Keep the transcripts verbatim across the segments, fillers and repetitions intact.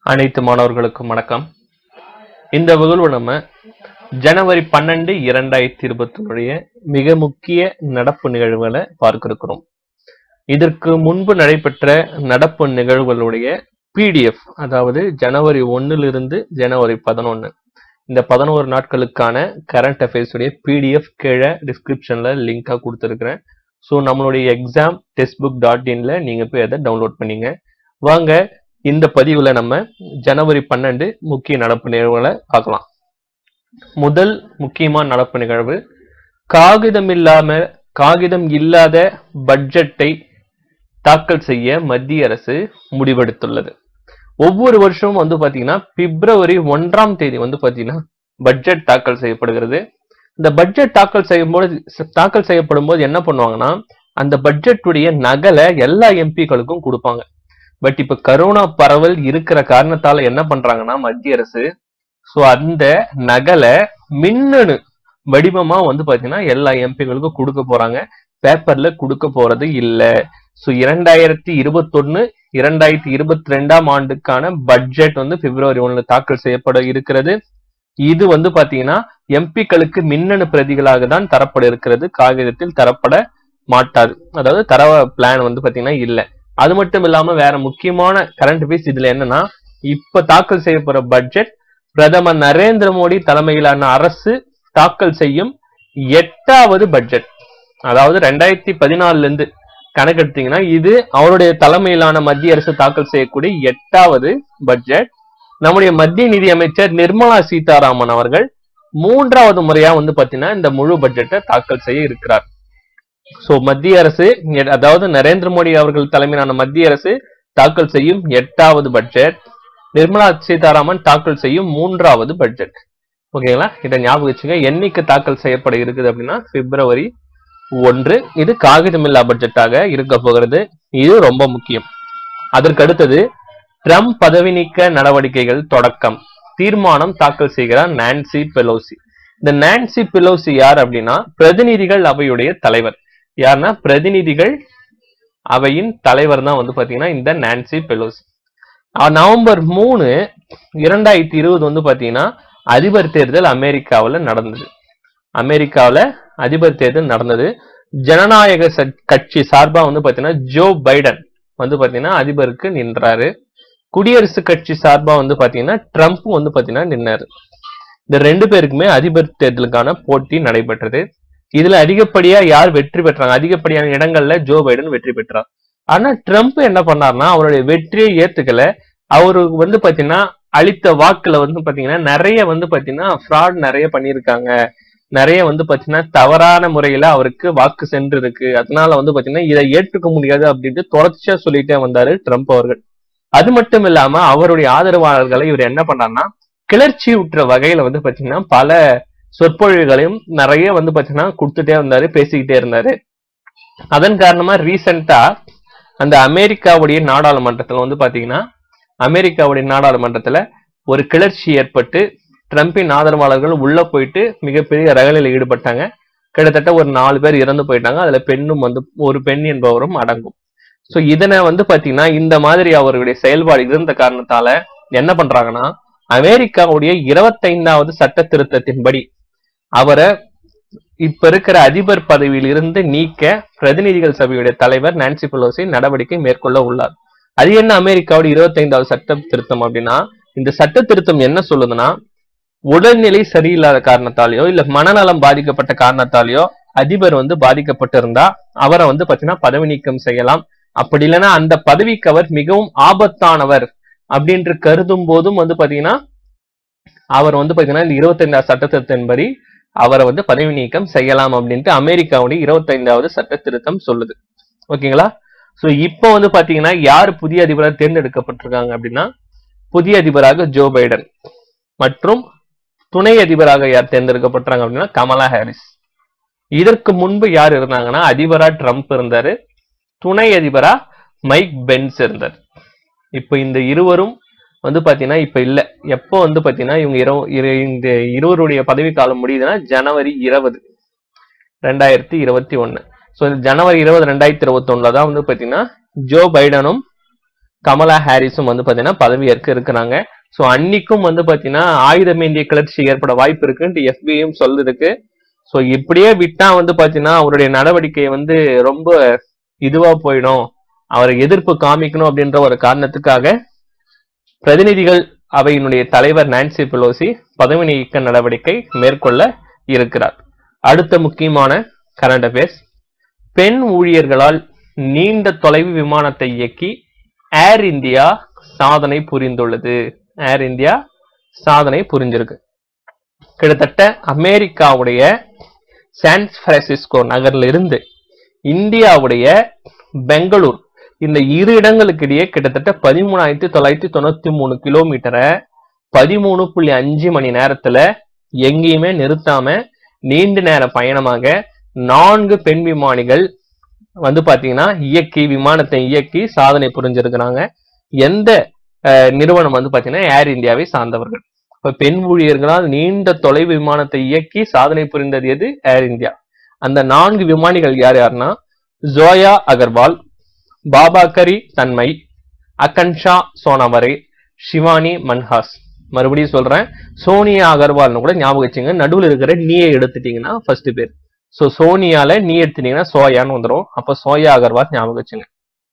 அனைத்து மாணவர்களுக்கும் வணக்கம். இந்த வகுப்புல நம்ம ஜனவரி பன்னெண்டு இரண்டாயிரத்தி இருபத்தி ஒன்று மிக முக்கிய நடப்பு நிகழ்வுகளை பார்க்க இருக்கிறோம். இதற்கு முன்பு நடைபெற்ற நடப்பு நிகழ்வுகளுடைய பிடிஎஃப், அதாவது ஜனவரி ஒன்னிலிருந்து ஜனவரி பதினொன்று இந்த பதினோரு நாட்களுக்கான கரண்ட் அஃபேர்ஸ் உடைய பிடிஎஃப் கீழே டிஸ்கிரிப்ஷன்ல லிங்கா கொடுத்துருக்கிறேன். ஸோ நம்மளுடைய எக்ஸாம் டெஸ்ட் புக் டாட் இன்ல நீங்க போய் அதை டவுன்லோட் பண்ணீங்க. வாங்க இந்த பதிவுல நம்ம ஜனவரி பன்னெண்டு முக்கிய நடப்பு நிகழ்வுகளை பார்க்கலாம். முதல் முக்கியமான நடப்பு நிகழ்வு, காகிதம் இல்லாம காகிதம் இல்லாத பட்ஜெட்டை தாக்கல் செய்ய மத்திய அரசு முடிவெடுத்துள்ளது. ஒவ்வொரு வருஷமும் வந்து பாத்தீங்கன்னா பிப்ரவரி ஒன்றாம் தேதி வந்து பாத்தீங்கன்னா பட்ஜெட் தாக்கல் செய்யப்படுகிறது. இந்த பட்ஜெட் தாக்கல் செய்யும்போது தாக்கல் செய்யப்படும் போது என்ன பண்ணுவாங்கன்னா, அந்த பட்ஜெட்டுடைய நகலை எல்லா எம்பிக்களுக்கும் கொடுப்பாங்க. பட் இப்ப கரோனா பரவல் இருக்கிற காரணத்தால என்ன பண்றாங்கன்னா மத்திய அரசு சோ அந்த நகலை மின்னணு வடிவமா வந்து பாத்தீங்கன்னா எல்லா எம்பிகளுக்கும் கொடுக்க போறாங்க. பேப்பர்ல கொடுக்க போறது இல்ல. சோ இரண்டாயிரத்தி இருபத்தி ஒன்னு இரண்டாயிரத்தி இருபத்தி ரெண்டாம் ஆண்டுக்கான பட்ஜெட் வந்து பிப்ரவரி ஒண்ணுல தாக்கல் செய்யப்பட இருக்கிறது. இது வந்து பாத்தீங்கன்னா எம்பிக்களுக்கு மின்னணு பிரதிகளாக தான் தரப்பட இருக்கிறது, காகிதத்தில் தரப்பட மாட்டாது. அதாவது தரவ பிளான் வந்து பாத்தீங்கன்னா இல்ல. அது மட்டும் இல்லாம வேற முக்கியமான கரண்ட் அஃபேர்ஸ் இதுல என்னன்னா, இப்ப தாக்கல் செய்யப்படுற பட்ஜெட் பிரதமர் நரேந்திர மோடி தலைமையிலான அரசு தாக்கல் செய்யும் எட்டாவது பட்ஜெட். அதாவது ரெண்டாயிரத்தி பதினாலுல இருந்து கணக்கெடுத்தீங்கன்னா இது அவருடைய தலைமையிலான மத்திய அரசு தாக்கல் செய்யக்கூடிய எட்டாவது பட்ஜெட். நம்முடைய மத்திய நிதி அமைச்சர் நிர்மலா சீதாராமன் அவர்கள் மூன்றாவது முறையா வந்து பாத்தீங்கன்னா இந்த முழு பட்ஜெட்டை தாக்கல் செய்ய இருக்கிறார். சோ மத்திய அரசு, அதாவது நரேந்திர மோடி அவர்கள் தலைமையிலான மத்திய அரசு தாக்கல் செய்யும் எட்டாவது பட்ஜெட், நிர்மலா சீதாராமன் தாக்கல் செய்யும் மூன்றாவது பட்ஜெட். ஓகேங்களா, இதை ஞாபகம் வச்சுங்க. என்னைக்கு தாக்கல் செய்யப்பட இருக்குது அப்படின்னா பிப்ரவரி ஒன்று. இது காகிதமில்லா பட்ஜெட்டாக இருக்க போகிறது. இது ரொம்ப முக்கியம். அதற்கு அடுத்தது, ட்ரம்ப் பதவி நீக்க நடவடிக்கைகள் தொடக்கம், தீர்மானம் தாக்கல் செய்கிறார் நான்சி பெலோசி. இந்த நான்சி பெலோசி யார் அப்படின்னா பிரதிநிதிகள் அவையுடைய தலைவர். யாருன்னா பிரதிநிதிகள் அவையின் தலைவர் தான் வந்து பாத்தீங்கன்னா இந்த நான்சி பெலோசி. நவம்பர் மூணு இரண்டாயிரத்தி இருபது வந்து பாத்தீங்கன்னா அதிபர் தேர்தல் அமெரிக்காவில் நடந்தது. அமெரிக்காவில் அதிபர் தேர்தல் நடந்தது. ஜனநாயக கட்சி சார்பா வந்து பாத்தீங்கன்னா ஜோ பைடன் வந்து பாத்தீங்கன்னா அதிபருக்கு நின்றாரு. குடியரசுக் கட்சி சார்பா வந்து பாத்தீங்கன்னா ட்ரம்ப் வந்து பாத்தீங்கன்னா நின்னாரு. இந்த ரெண்டு பேருக்குமே அதிபர் தேர்தலுக்கான போட்டி நடைபெற்றது. இதுல அதிகப்படியா யார் வெற்றி பெற்றாங்க? அதிகப்படியான இடங்கள்ல ஜோ பைடன் வெற்றி பெற்றார். ஆனா ட்ரம்ப் என்ன பண்ணார்னா அவருடைய வெற்றியை ஏத்துக்கல. அவரு வந்து பாத்தீங்கன்னா அளித்த வாக்குல வந்து பாத்தீங்கன்னா நிறைய வந்து பாத்தீங்கன்னா ஃப்ராட் நிறைய பண்ணிருக்காங்க, நிறைய வந்து பாத்தீங்கன்னா தவறான முறையில அவருக்கு வாக்கு சென்று இருக்கு. அதனால வந்து பாத்தீங்கன்னா இதை ஏற்றுக்க முடியாது அப்படின்ட்டு தொடர்ச்சியா சொல்லிட்டே வந்தாரு ட்ரம்ப் அவர்கள். அது மட்டும் இல்லாம அவருடைய ஆதரவாளர்களை இவர் என்ன பண்ணார்னா கிளர்ச்சி உற்ற வகையில வந்து பாத்தீங்கன்னா பல சொற்பொழிவுகளையும் நிறைய வந்து பாத்தீங்கன்னா கொடுத்துட்டே இருந்தாரு, பேசிக்கிட்டே இருந்தாரு. அதன் காரணமா ரீசெண்டா அந்த அமெரிக்காவுடைய நாடாளுமன்றத்துல வந்து பாத்தீங்கன்னா அமெரிக்காவுடைய நாடாளுமன்றத்துல ஒரு கிளர்ச்சி ஏற்பட்டு ட்ரம்பின் ஆதரவாளர்கள் உள்ள போயிட்டு மிகப்பெரிய ரகலையில ஈடுபட்டாங்க. கிட்டத்தட்ட ஒரு நாலு பேர் இறந்து போயிட்டாங்க. அதுல பெண்ணும் வந்து ஒரு பெண் என்பவரும் அடங்கும். சோ இதனை வந்து பாத்தீங்கன்னா இந்த மாதிரி அவருடைய செயல்பாடு இருந்த காரணத்தால என்ன பண்றாங்கன்னா அமெரிக்காவுடைய இருபத்தி ஐந்தாவது சட்ட திருத்தத்தின்படி அவரை இப்ப இருக்கிற அதிபர் பதவியில் இருந்து நீக்க பிரதிநிதிகள் சபையுடைய தலைவர் நான்சி பெலோசி நடவடிக்கை மேற்கொள்ள உள்ளார். அது என்ன அமெரிக்காவுடைய இருபத்தி ஐந்தாவது சட்ட திருத்தம் அப்படின்னா, இந்த சட்ட திருத்தம் என்ன சொல்லுதுன்னா, உடல்நிலை சரியில்லாத காரணத்தாலேயோ இல்ல மனநலம் பாதிக்கப்பட்ட காரணத்தாலேயோ அதிபர் வந்து பாதிக்கப்பட்டிருந்தா அவரை வந்து பாத்தீங்கன்னா பதவி நீக்கம் செய்யலாம். அப்படி இல்லைன்னா அந்த பதவிக்கு அவர் மிகவும் ஆபத்தானவர் அப்படின்று கருதும் போதும் வந்து பாத்தீங்கன்னா அவர் வந்து பாத்தீங்கன்னா இந்த இருபத்தி ஐந்தாவது சட்ட திருத்தத்தின்படி அவரை வந்து பதவி நீக்கம் செய்யலாம் அப்படின்ட்டு அமெரிக்காவுடைய இருபத்தி ஐந்தாவது சட்ட திருத்தம் சொல்லுது. ஓகேங்களா, சோ இப்போ வந்து பாத்தீங்கன்னா யார் புதிய அதிபராக தேர்ந்தெடுக்கப்பட்டிருக்காங்க அப்படின்னா, புதிய அதிபராக ஜோ பைடன் மற்றும் துணை அதிபராக யார் தேர்ந்தெடுக்கப்பட்டாங்க அப்படின்னா கமலா ஹாரிஸ். இதற்கு முன்பு யார் இருந்தாங்கன்னா அதிபரா ட்ரம்ப் இருந்தாரு, துணை அதிபரா மைக் பென்ஸ் இருந்தார். இப்ப இந்த இருவரும் வந்து பாத்தீங்கன்னா இப்ப இல்ல. எப்போ வந்து பாத்தீங்கன்னா இவங்க இந்த இருவருடைய பதவி காலம் முடியுதுன்னா ஜனவரி இருபது ரெண்டாயிரத்தி இருபத்தி ஒண்ணு. சோ ஜனவரி இருபது ரெண்டாயிரத்தி இருபத்தி ஒண்ணுல தான் வந்து பாத்தீங்கன்னா ஜோ பைடனும் கமலா ஹாரிஸும் வந்து பாத்தீங்கன்னா பதவியேற்க இருக்கிறாங்க. சோ அன்னைக்கும் வந்து பாத்தீங்கன்னா ஆயுதமேந்திய கிளர்ச்சி ஏற்பட வாய்ப்பு இருக்குன்னு எஃபிஐயும் சொல்லுதுக்கு. சோ இப்படியே விட்டா வந்து பாத்தீங்கன்னா அவருடைய நடவடிக்கை வந்து ரொம்ப இதுவா போயிடும், அவரை எதிர்ப்பு காமிக்கணும் அப்படின்ற ஒரு காரணத்துக்காக பிரதிநிதிகள் அவையினுடைய தலைவர் நான்சி பெலோசி பதவி நீக்க நடவடிக்கை மேற்கொள்ள இருக்கிறார். அடுத்த முக்கியமான கரண்ட் அஃபேர்ஸ், பெண் ஊழியர்களால் நீண்ட தொலைவு விமானத்தை இயக்கி ஏர் இந்தியா சாதனை புரிந்துள்ளது. ஏர் இந்தியா சாதனை புரிஞ்சிருக்கு. கிட்டத்தட்ட அமெரிக்காவுடைய சான் பிரான்சிஸ்கோ நகர்ல இருந்து இந்தியாவுடைய பெங்களூர் இந்த இரு இடங்களுக்கு இடையே கிட்டத்தட்ட பதிமூணாயிரத்தி தொள்ளாயிரத்தி தொண்ணூத்தி மூணு கிலோமீட்டரை பதிமூணு புள்ளி அஞ்சு மணி நேரத்துல எங்கேயுமே நிறுத்தாம நீண்ட நேர பயணமாக நான்கு பெண் விமானிகள் வந்து பாத்தீங்கன்னா இயக்கி விமானத்தை இயக்கி சாதனை புரிஞ்சிருக்கிறாங்க. எந்த நிறுவனம் வந்து பாத்தீங்கன்னா ஏர் இந்தியாவை சார்ந்தவர்கள். இப்ப பெண் ஊழியர்களால் நீண்ட தொலைவு விமானத்தை இயக்கி சாதனை புரிந்தது எது? Air India. அந்த நான்கு விமானிகள் யார் யாருன்னா ஜோயா அகர்வால், பாபாகரி தன்மை, அகன்ஷா சோனாவரே, ஷிவானி மன்ஹாஸ். மறுபடியும் சொல்றேன், சோனியா அகர்வால்னு கூட ஞாபகம் வச்சுங்க. நடுவில் இருக்கிற நீயை எடுத்துட்டீங்கன்னா ஃபர்ஸ்ட் பேர். சோ சோனியால நீ எடுத்துட்டீங்கன்னா சோயான்னு வந்துடும். அப்ப சோயா அகர்வால் ஞாபகம் வச்சுங்க.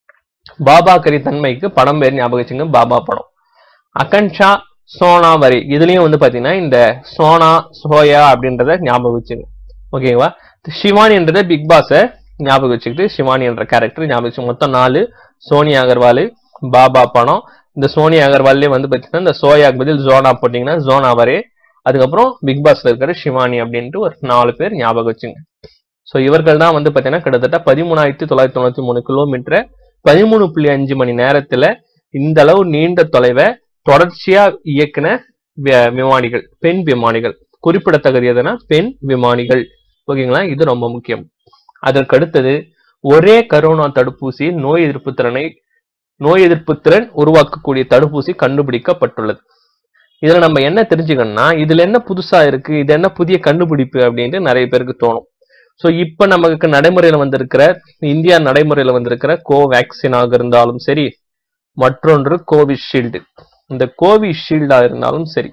பாபாகரி தன்மைக்கு படம் பேர் ஞாபகம் வச்சுங்க, பாபா படம். அகன்ஷா சோனாவரி இதுலயும் வந்து பாத்தீங்கன்னா இந்த சோனா சோயா அப்படின்றத ஞாபகம் வச்சுங்க. ஓகேவா? ஷிவானி என்றத பிக் பாஸ ஞாபகம் வச்சுக்கிட்டு ஷிவானி என்ற கேரக்டர் ஞாபகம் வச்சு மொத்தம் நாலு. சோனியா அகர்வால், பாபா படம். இந்த சோனியா அகர்வால்லே வந்து பாத்தீங்கன்னா இந்த சோயாக்கு பதில் ஜோனா போட்டீங்கன்னா ஜோனாவரே. அதுக்கப்புறம் பிக் பாஸ்ல இருக்கிற ஷிவானி அப்படின்ட்டு ஒரு நாலு பேர் ஞாபகம் வச்சுங்க. சோ இவர்கள் தான் வந்து பாத்தீங்கன்னா கிட்டத்தட்ட பதிமூணாயிரத்தி தொள்ளாயிரத்தி தொண்ணூத்தி மூணு கிலோமீட்டர் பதிமூணு புள்ளி அஞ்சு மணி நேரத்துல இந்த அளவு நீண்ட தொலைவை தொடர்ச்சியா இயக்குன விமானிகள், பெண் விமானிகள். குறிப்பிடத்தகுதி எதுனா பெண் விமானிகள். ஓகேங்களா? இது ரொம்ப முக்கியம். அதற்கு அடுத்தது, ஒரே கரோனா தடுப்பூசி நோய் எதிர்ப்பு திறனை நோய் எதிர்ப்பு திறன் உருவாக்கக்கூடிய தடுப்பூசி கண்டுபிடிக்கப்பட்டுள்ளது. இதுல நம்ம என்ன தெரிஞ்சுக்கணும்னா, இதுல என்ன புதுசா இருக்கு, இது என்ன புதிய கண்டுபிடிப்பு அப்படின்ட்டு நிறைய பேருக்கு தோணும். சோ இப்ப நமக்கு நடைமுறையில வந்திருக்கிற இந்தியா நடைமுறையில வந்திருக்கிற கோவேக்சினாக இருந்தாலும் சரி, மற்றொன்று கோவிஷீல்டு. இந்த கோவிஷீல்டா இருந்தாலும் சரி,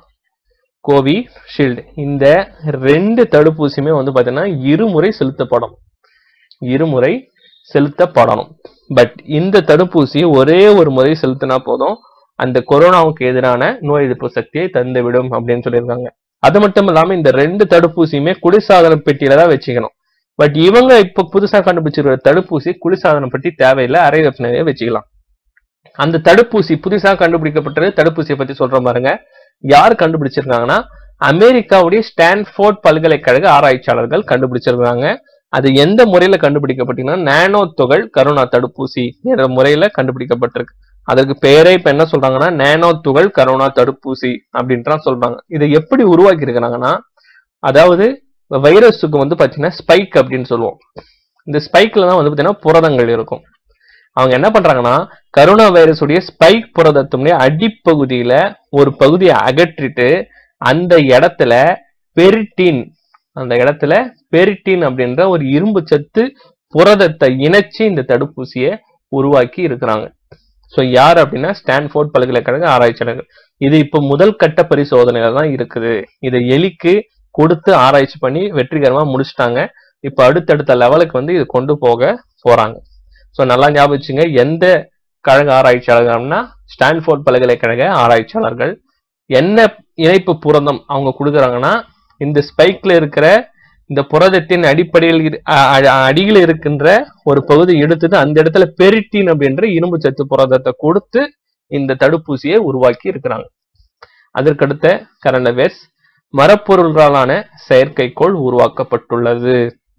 கோவிஷீல்டு இந்த ரெண்டு தடுப்பூசியுமே வந்து பாத்தீங்கன்னா இருமுறை செலுத்தப்படும் இருமுறை செலுத்தப்படணும். பட் இந்த தடுப்பூசி ஒரே ஒரு முறை செலுத்தினா போதும், அந்த கொரோனாவுக்கு எதிரான நோய் எதிர்ப்பு சக்தியை தந்துவிடும் அப்படின்னு சொல்லியிருக்காங்க. அது மட்டும் இல்லாம இந்த ரெண்டு தடுப்பூசியுமே குளிர்சாதன பெட்டியில தான் வச்சுக்கணும். பட் இவங்க இப்ப புதுசா கண்டுபிடிச்சிருக்கிற தடுப்பூசி குளிர்சாதன பெட்டி தேவையில்லை, அறை வெப்பநிலையை வச்சுக்கலாம். அந்த தடுப்பூசி புதுசா கண்டுபிடிக்கப்பட்டது. தடுப்பூசியை பத்தி சொல்ற பாருங்க. யார் கண்டுபிடிச்சிருக்காங்கன்னா அமெரிக்காவுடைய ஸ்டான்ஃபோர்ட் பல்கலைக்கழக ஆராய்ச்சியாளர்கள் கண்டுபிடிச்சிருக்காங்க. அது எந்த முறையில கண்டுபிடிக்கப்பட்டீங்கன்னா நானோ துகள் கரோனா தடுப்பூசி என்ற முறையில கண்டுபிடிக்கப்பட்டிருக்கு. அதற்கு பெயரே இப்ப என்ன சொல்றாங்கன்னா நானோ துகள் கரோனா தடுப்பூசி அப்படின்ட்டு சொல்றாங்க. இதை எப்படி உருவாக்கி இருக்கிறாங்கன்னா, அதாவது வைரஸுக்கு வந்து பாத்தீங்கன்னா ஸ்பைக் அப்படின்னு சொல்லுவோம். இந்த ஸ்பைக்ல தான் வந்து பாத்தீங்கன்னா புரதங்கள் இருக்கும். அவங்க என்ன பண்றாங்கன்னா கரோனா வைரஸ் உடைய ஸ்பைக் புரதத்தினுடைய அடிப்பகுதியில ஒரு பகுதியை அகற்றிட்டு அந்த இடத்துல பெரிட்டின் அந்த இடத்துல பெரிட்டின் அப்படின்ற ஒரு இரும்பு சத்து புரதத்தை இணைச்சு இந்த தடுப்பூசியை உருவாக்கி இருக்கிறாங்க. சோ யார் அப்படின்னா ஸ்டான்ஃபோர்ட் பல்கலைக்கழக ஆராய்ச்சியாளர்கள். இது இப்ப முதல் கட்ட பரிசோதனையில தான் இருக்குது. இதை எலிக்கு கொடுத்து ஆராய்ச்சி பண்ணி வெற்றிகரமா முடிச்சுட்டாங்க. இப்ப அடுத்தடுத்த லெவலுக்கு வந்து இது கொண்டு போக போறாங்க. சோ நல்லா ஞாபகம் வச்சுங்க, எந்த கழக ஆராய்ச்சியாளர்கள்னா ஸ்டான்ஃபோர்ட் பல்கலைக்கழக ஆராய்ச்சியாளர்கள். என்ன இணைப்பு புரதம் அவங்க கொடுக்குறாங்கன்னா, இந்த ஸ்பைக்ல இருக்கிற இந்த புரதத்தின் அடிப்படையில் அடியில் இருக்கின்ற ஒரு பகுதி எடுத்துட்டு அந்த இடத்துல பெரிட்டின் அப்படின்ற இரும்பு சத்து புரதத்தை கொடுத்து இந்த தடுப்பூசியை உருவாக்கி இருக்கிறாங்க. அதற்கடுத்த கரண்ட் அஃபேர்ஸ், மரப்பொருள்களான செயற்கைக்கோள் உருவாக்கப்பட்டுள்ளது.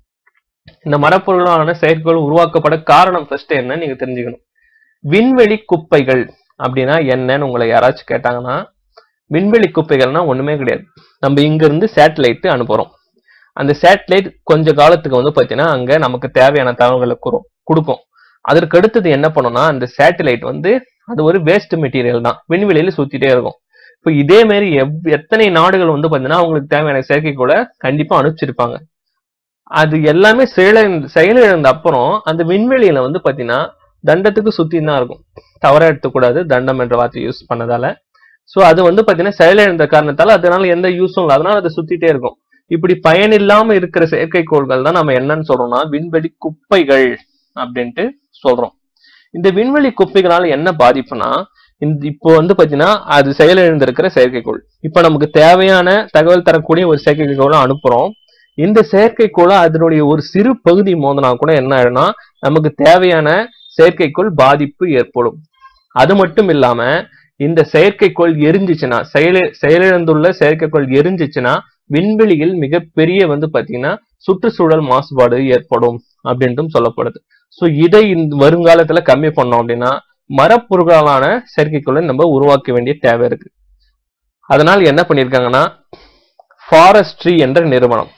இந்த மரப்பொருளான செயற்கைக்கோள் உருவாக்கப்பட காரணம் ஃபர்ஸ்ட் என்ன நீங்க தெரிஞ்சுக்கணும். விண்வெளி குப்பைகள் அப்படின்னா என்னன்னு உங்களை யாராச்சும் கேட்டாங்கன்னா, விண்வெளி குப்பைகள்னா ஒண்ணுமே கிடையாது. நம்ம இங்க இருந்து சேட்டலைட் அனுப்புறோம். அந்த சேட்டலைட் கொஞ்ச காலத்துக்கு வந்து பாத்தீங்கன்னா அங்க நமக்கு தேவையான தகவல்களை கொடுக்கும். அதற்கு அடுத்தது என்ன பண்ணும்னா, அந்த சேட்டலைட் வந்து அது ஒரு வேஸ்ட் மெட்டீரியல் தான், விண்வெளியில சுத்திட்டே இருக்கும். இப்ப இதே மாதிரி எவ் எத்தனை நாடுகள் வந்து பாத்தீங்கன்னா அவங்களுக்கு தேவையான செயற்கைக்கோளை கண்டிப்பா அனுப்பிச்சிருப்பாங்க. அது எல்லாமே செயல செயலிழந்த அப்புறம் அந்த விண்வெளியில வந்து பாத்தீங்கன்னா தண்டத்துக்கு சுத்தி தான் இருக்கும். தவறா எடுத்துக்கூடாது தண்டம் என்ற வார்த்தை யூஸ் பண்ணதால. சோ அது வந்து பாத்தீங்கன்னா செயலிழந்த காரணத்தால அதனால எந்த யூஸும் இல்லை, அதனால அது சுத்திட்டே இருக்கும். இப்படி பயனில்லாம இருக்கிற செயற்கைக்கோள்கள் தான் நம்ம என்னன்னு சொல்றோம்னா விண்வெளி குப்பைகள் அப்படின்ட்டு சொல்றோம். இந்த விண்வெளி குப்பைகளால என்ன பாதிப்புனா, இந்த இப்போ வந்து பாத்தீங்கன்னா அது செயலிழந்திருக்கிற செயற்கைக்கோள். இப்ப நமக்கு தேவையான தகவல் தரக்கூடிய ஒரு செயற்கைக்கோளை அனுப்புறோம். இந்த செயற்கைக்கோளை அதனுடைய ஒரு சிறு பகுதி மோதினா கூட என்ன ஆயிடும்னா நமக்கு தேவையான செயற்கைக்கோள் பாதிப்பு ஏற்படும். அது மட்டும் இல்லாம இந்த செயற்கைக்கோள் எரிஞ்சிச்சுன்னா, செயல செயலிழந்துள்ள செயற்கைக்கோள் எரிஞ்சிச்சுன்னா விண்வெளியில் மிகப்பெரிய வந்து பாத்தீங்கன்னா சுற்றுச்சூழல் மாசுபாடு ஏற்படும் அப்படின்ட்டும் சொல்லப்படுது. சோ இதை இந்த வருங்காலத்துல கம்மி பண்ணோம் அப்படின்னா மரப்பொருளாலான செயற்கைக்கோளை நம்ம உருவாக்க வேண்டிய தேவை இருக்கு. அதனால் என்ன பண்ணிருக்காங்கன்னா ஃபாரஸ்ட்ரி என்ற நிறுவனம்,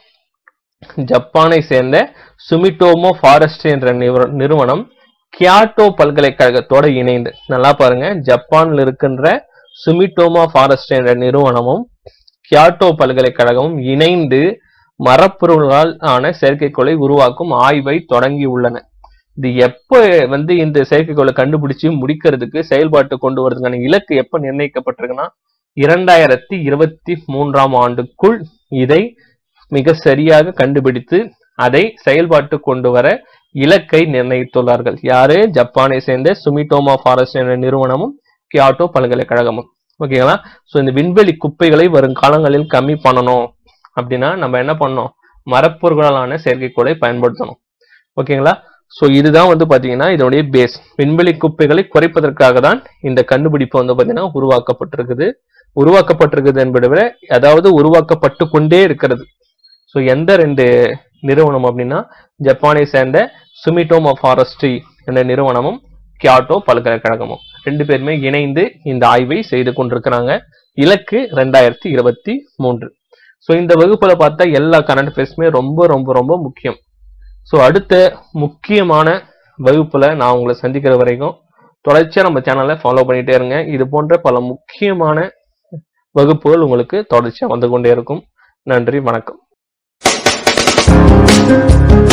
ஜப்பானை சேர்ந்த சுமிட்டோமோ ஃபாரஸ்ட்ரி என்ற நிறுவனம் கியோட்டோ பல்கலைக்கழகத்தோட இணைந்து, நல்லா பாருங்க, ஜப்பான்ல இருக்கின்ற சுமிட்டோமோ ஃபாரஸ்ட்ரி என்ற நிறுவனமும் கியோட்டோ பல்கலைக்கழகமும் இணைந்து மரப்பொருளால் ஆன செயற்கைக்கோளை உருவாக்கும் ஆய்வை தொடங்கி உள்ளன. இது எப்ப வந்து இந்த செயற்கைக்கோளை கண்டுபிடிச்சு முடிக்கிறதுக்கு செயல்பாட்டு கொண்டு வரதுக்கான இலக்கு எப்ப நிர்ணயிக்கப்பட்டிருக்குன்னா இரண்டாயிரத்தி இருபத்தி மூன்றாம் ஆண்டுக்குள் இதை மிக சரியாக கண்டுபிடித்து அதை செயல்பாட்டு கொண்டு வர இலக்கை நிர்ணயித்துள்ளார்கள். யாரு? ஜப்பானை சேர்ந்த சுமிட்டோமோ ஃபாரஸ்ட் என்ற நிறுவனமும் கியோட்டோ பல்கலைக்கழகமும். ஓகேங்களா? சோ இந்த விண்வெளி குப்பைகளை வரும் காலங்களில் கம்மி பண்ணணும் அப்படின்னா நம்ம என்ன பண்ணணும்? மரப்பொருளாலான செயற்கைக்கோளை பயன்படுத்தணும். ஓகேங்களா? சோ இதுதான் வந்து பாத்தீங்கன்னா இதனுடைய பேஸ். விண்வெளி குப்பைகளை குறைப்பதற்காக தான் இந்த கண்டுபிடிப்பு வந்து பாத்தீங்கன்னா உருவாக்கப்பட்டிருக்குது. உருவாக்கப்பட்டிருக்குது என்பதை விட அதாவது உருவாக்கப்பட்டு கொண்டே இருக்கிறது. சோ எந்த ரெண்டு நிறுவனம் அப்படின்னா ஜப்பானை சேர்ந்த சுமிட்டோமோ ஃபாரஸ்ட்ரி என்ற நிறுவனமும் கியோட்டோ பல்கலைக்கழகமும் ரெண்டு பேருமே இணைந்து இந்த ஆய்வை செய்து கொண்டிருக்கிறாங்க. இலக்கு ரெண்டாயிரத்தி இருபத்தி மூன்று. சோ இந்த வகுப்புல பார்த்தா எல்லா கரண்ட் அஃபேர்ஸுமே ரொம்ப ரொம்ப ரொம்ப முக்கியம். சோ அடுத்த முக்கியமான வகுப்புல நான் உங்களை சந்திக்கிற வரைக்கும் தொடர்ச்சியா நம்ம சேனலை ஃபாலோ பண்ணிட்டே இருங்க. இது போன்ற பல முக்கியமான வகுப்புகள் உங்களுக்கு தொடர்ச்சியா வந்து கொண்டே இருக்கும். நன்றி, வணக்கம்.